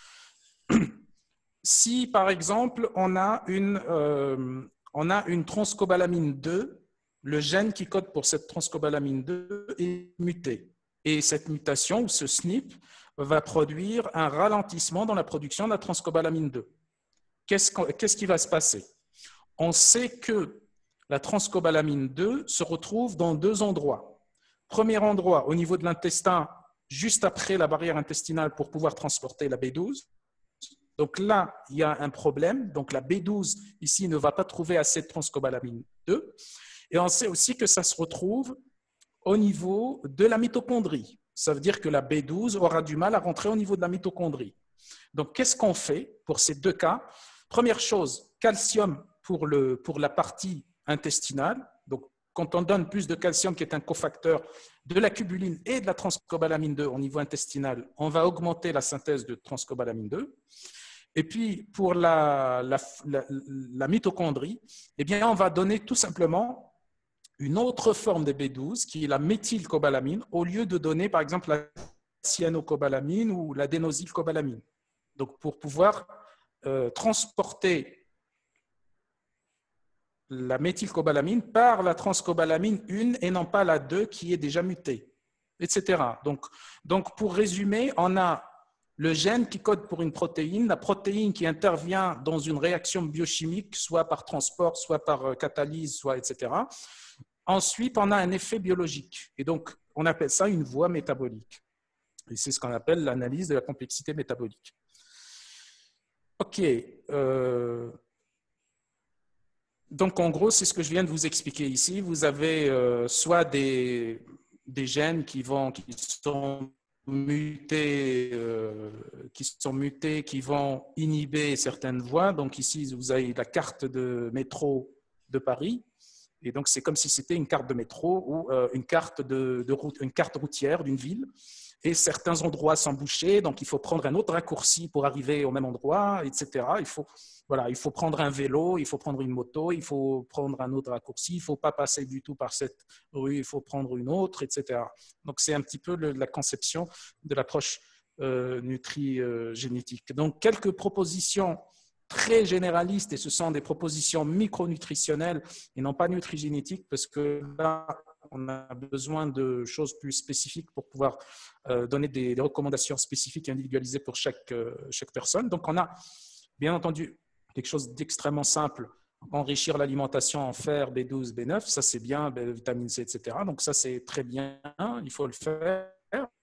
Si, par exemple, on a une, euh, on a une transcobalamine deux, le gène qui code pour cette transcobalamine deux est muté. Et cette mutation, ce S N P, va produire un ralentissement dans la production de la transcobalamine deux. Qu'est-ce, qu'est-ce qui va se passer? On sait que la transcobalamine deux se retrouve dans deux endroits. Premier endroit, au niveau de l'intestin, juste après la barrière intestinale pour pouvoir transporter la B douze. Donc là, il y a un problème. Donc la B douze, ici, ne va pas trouver assez de transcobalamine deux. Et on sait aussi que ça se retrouve au niveau de la mitochondrie. Ça veut dire que la B douze aura du mal à rentrer au niveau de la mitochondrie. Donc, qu'est-ce qu'on fait pour ces deux cas? Première chose, calcium pour, le, pour la partie intestinale. Donc, quand on donne plus de calcium, qui est un cofacteur de la cubuline et de la transcobalamine deux au niveau intestinal, on va augmenter la synthèse de transcobalamine deux. Et puis, pour la, la, la, la mitochondrie, eh bien, on va donner tout simplement une autre forme de B douze, qui est la méthylcobalamine, au lieu de donner, par exemple, la cyanocobalamine ou l'adénosylcobalamine. Donc, pour pouvoir euh, transporter la méthylcobalamine par la transcobalamine un et non pas la deux qui est déjà mutée, et cetera. Donc, donc, pour résumer, on a le gène qui code pour une protéine, la protéine qui intervient dans une réaction biochimique, soit par transport, soit par catalyse, soit et cetera. Ensuite, on a un effet biologique. Et donc, on appelle ça une voie métabolique. Et c'est ce qu'on appelle l'analyse de la complexité métabolique. OK. Euh, donc, en gros, c'est ce que je viens de vous expliquer ici. Vous avez euh, soit des, des gènes qui, vont, qui sont mutés, euh, qui sont mutés, qui vont inhiber certaines voies. Donc, ici, vous avez la carte de métro de Paris. Et donc, c'est comme si c'était une carte de métro ou euh, une, carte de, de route, une carte routière d'une ville. Et certains endroits sont bouchés, donc il faut prendre un autre raccourci pour arriver au même endroit, et cetera. Il faut, voilà, il faut prendre un vélo, il faut prendre une moto, il faut prendre un autre raccourci, il ne faut pas passer du tout par cette rue, il faut prendre une autre, et cetera. Donc, c'est un petit peu le, la conception de l'approche euh, nutri-génétique. Donc, quelques propositions très généralistes, et ce sont des propositions micronutritionnelles et non pas nutri-génétiques, parce que là, on a besoin de choses plus spécifiques pour pouvoir euh, donner des, des recommandations spécifiques et individualisées pour chaque, euh, chaque personne. Donc, on a bien entendu quelque chose d'extrêmement simple, enrichir l'alimentation en fer, B douze, B neuf, ça c'est bien, vitamine C, et cetera. Donc, ça c'est très bien, il faut le faire.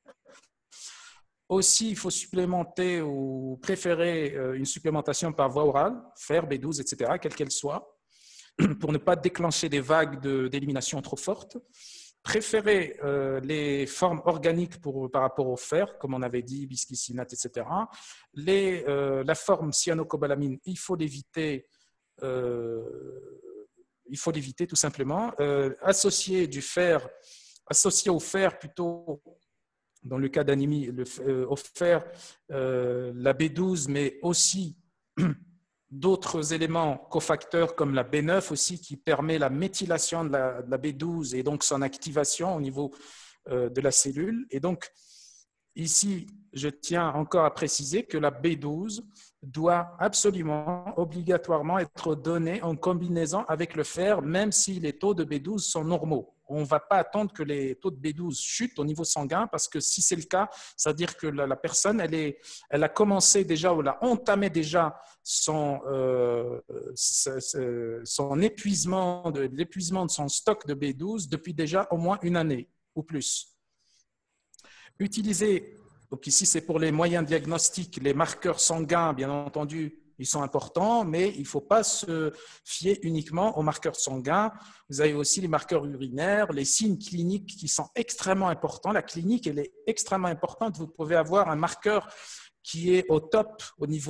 Aussi, il faut supplémenter ou préférer une supplémentation par voie orale, fer, B douze, et cetera, quelle qu'elle soit, pour ne pas déclencher des vagues d'élimination trop fortes. Préférer euh, les formes organiques pour, par rapport au fer, comme on avait dit, bisglycinate, et cetera. Les, euh, la forme cyanocobalamine, il faut l'éviter, euh, il faut l'éviter tout simplement. Euh, associer du fer, associer au fer plutôt, dans le cas d'anémie, euh, au fer, euh, la B douze, mais aussi d'autres éléments cofacteurs comme la B neuf aussi qui permet la méthylation de la, de la B douze et donc son activation au niveau euh, de la cellule. Et donc, ici, je tiens encore à préciser que la B douze doit absolument, obligatoirement être donnée en combinaison avec le fer, même si les taux de B douze sont normaux. On ne va pas attendre que les taux de B douze chutent au niveau sanguin parce que si c'est le cas, ça veut dire que la, la personne, elle, est, elle a commencé déjà ou elle a entamé déjà son, euh, son épuisement, de, l'épuisement de son stock de B douze depuis déjà au moins une année ou plus. Utiliser, donc ici c'est pour les moyens diagnostiques, les marqueurs sanguins, bien entendu, ils sont importants, mais il ne faut pas se fier uniquement aux marqueurs sanguins. Vous avez aussi les marqueurs urinaires, les signes cliniques qui sont extrêmement importants. La clinique, elle est extrêmement importante. Vous pouvez avoir un marqueur qui est au top au niveau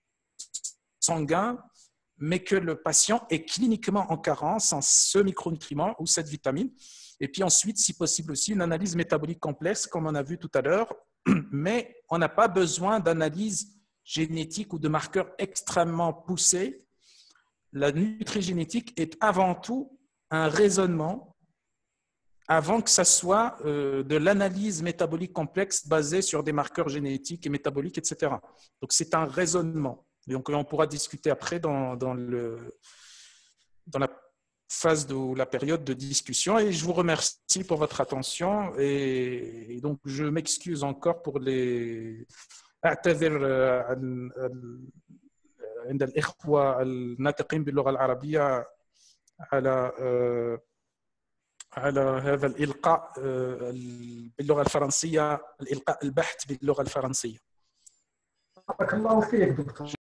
sanguin, mais que le patient est cliniquement en carence en ce micronutriment ou cette vitamine. Et puis ensuite, si possible aussi, une analyse métabolique complexe, comme on a vu tout à l'heure, mais on n'a pas besoin d'analyse génétique ou de marqueurs extrêmement poussés. La nutri-génétique est avant tout un raisonnement avant que ça soit euh, de l'analyse métabolique complexe basée sur des marqueurs génétiques et métaboliques, et cetera. Donc, c'est un raisonnement. Donc, on pourra discuter après dans, dans, le, dans la phase de la période de discussion. Et je vous remercie pour votre attention. Et, et donc, je m'excuse encore pour les... أعتذر عند الإخوة الناطقين باللغة العربية على على هذا الإلقاء باللغة الفرنسية، الإلقاء البحت باللغة الفرنسية. بارك الله فيك دكتور.